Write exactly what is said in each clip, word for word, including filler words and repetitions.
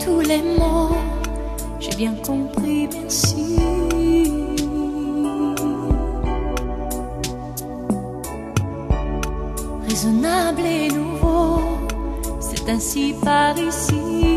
tous les mots, j'ai bien compris, merci. Raisonnable et nouveau, c'est ainsi par ici.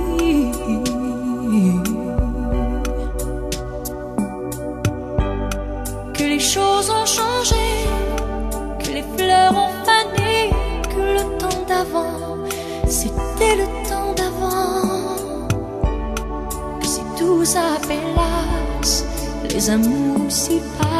Que les choses ont changé, que les fleurs ont fané, que le temps d'avant, c'était le temps d'avant. Que si tout s'appelasse, les amours s'y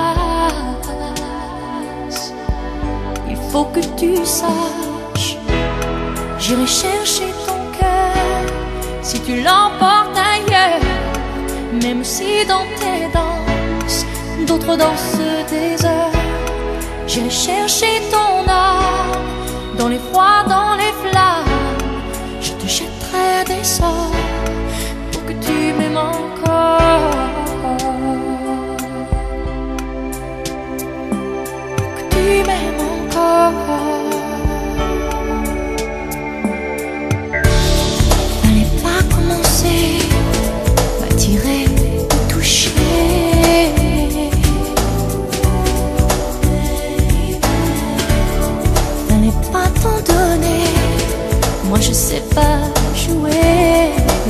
passent. Il faut que tu saches, j'irai chercher ton cœur si tu l'emportes ailleurs. Même si dans tes danses, d'autres dansent des heures, j'irai chercher ton âme dans les froids, dans les flammes. Je te jetterai des sorts pour que tu m'aimes encore, pour que tu m'aimes encore. Fallait pas commencer, m'attirer, me toucher. Fallait pas t'en donner, moi je sais pas jouer.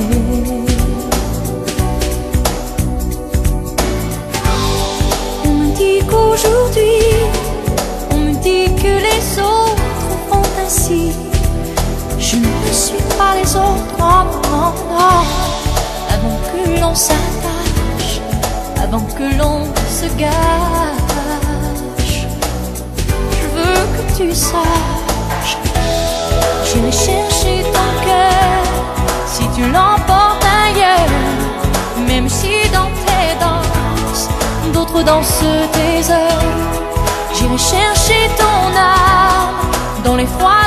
On me dit qu'aujourd'hui, on me dit que les autres font ainsi. Je ne suis pas les autres, non, non, non. Avant que l'on s'attache, avant que l'on se gâche, je veux que tu saches, j'irai chercher ton cœur si tu l'emportes ailleurs. Même si dans tes danses, d'autres dansent des heures, j'irai chercher ton âme dans les froids,